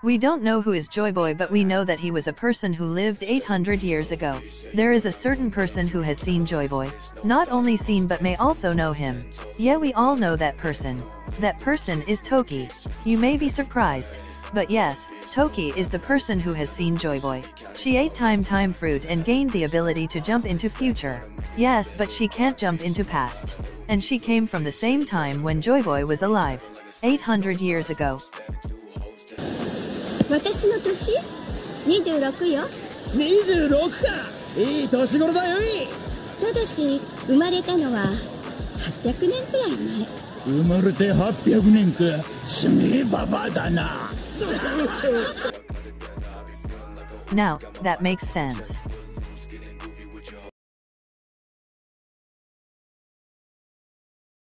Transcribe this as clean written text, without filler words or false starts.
We don't know who is Joy Boy, but we know that he was a person who lived 800 years ago. There is a certain person who has seen Joy Boy. Not only seen but may also know him. Yeah, we all know that person. That person is Toki. You may be surprised. But yes, Toki is the person who has seen Joy Boy. She ate time fruit and gained the ability to jump into future. Yes, but she can't jump into past. And she came from the same time when Joy Boy was alive. 800 years ago. 私の年26よ。 26か。いい年頃だよい。 ただし生まれたのは800年くらい前。 生まれて800年か。すげえババアだな。 Now, that makes sense.